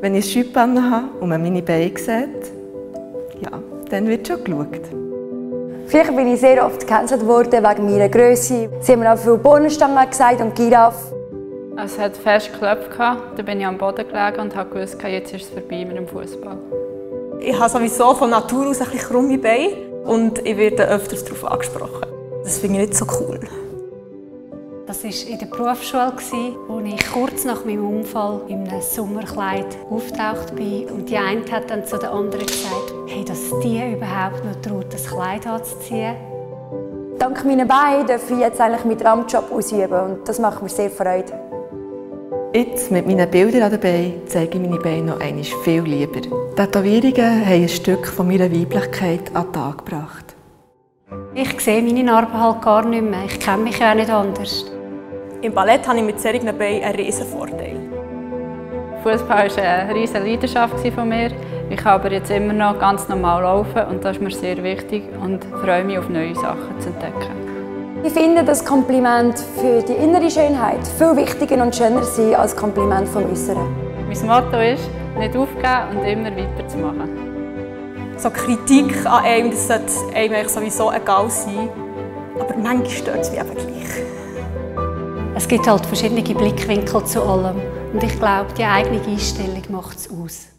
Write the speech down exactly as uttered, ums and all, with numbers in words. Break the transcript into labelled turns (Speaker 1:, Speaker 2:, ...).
Speaker 1: Wenn ich ein Jupe habe und man meine Beine sieht, ja, dann wird schon geschaut.
Speaker 2: Früher bin ich sehr oft gecancelt worden wegen meiner Größe. Sie haben mir auch viele Bohnenstangen gesagt und Giraffe.
Speaker 3: Es hat fest geklopft, da bin ich am Boden gelegen und habe gewusst, jetzt ist es vorbei mit dem Fußball.
Speaker 4: Ich habe sowieso von Natur aus ein bisschen krumme Beine und ich werde öfters darauf angesprochen. Das finde ich nicht so cool.
Speaker 5: Das war in der Berufsschule, wo ich kurz nach meinem Unfall in einem Sommerkleid auftaucht bin. Und die eine hat dann zu der anderen gesagt, hey, dass die überhaupt noch traut, das Kleid anzuziehen.
Speaker 2: Dank meinen Beinen darf ich jetzt eigentlich meinen Traumjob ausüben und das macht mir sehr Freude.
Speaker 1: Jetzt, mit meinen Bildern an den Beinen, zeige ich meine Beine noch einmal viel lieber. Tätowierungen haben ein Stück von meiner Weiblichkeit an den Tag gebracht.
Speaker 5: Ich sehe meine Narben halt gar nicht mehr. Ich kenne mich ja auch nicht anders.
Speaker 4: Im Ballett habe ich mit solchen Beinen einen riesen Vorteil.
Speaker 3: Fußball war eine riesige Leidenschaft von mir. Ich kann aber jetzt immer noch ganz normal laufen und das ist mir sehr wichtig und freue mich auf neue Sachen zu entdecken.
Speaker 2: Ich finde, das Kompliment für die innere Schönheit viel wichtiger und schöner sein als Kompliment vom Äußeren.
Speaker 3: Mein Motto ist, nicht aufgeben und immer weiterzumachen.
Speaker 4: So Kritik an einem, das sollte einem sowieso egal sein, aber manchmal stört es mich eben gleich.
Speaker 5: Es gibt halt verschiedene Blickwinkel zu allem und ich glaube, die eigene Einstellung macht es aus.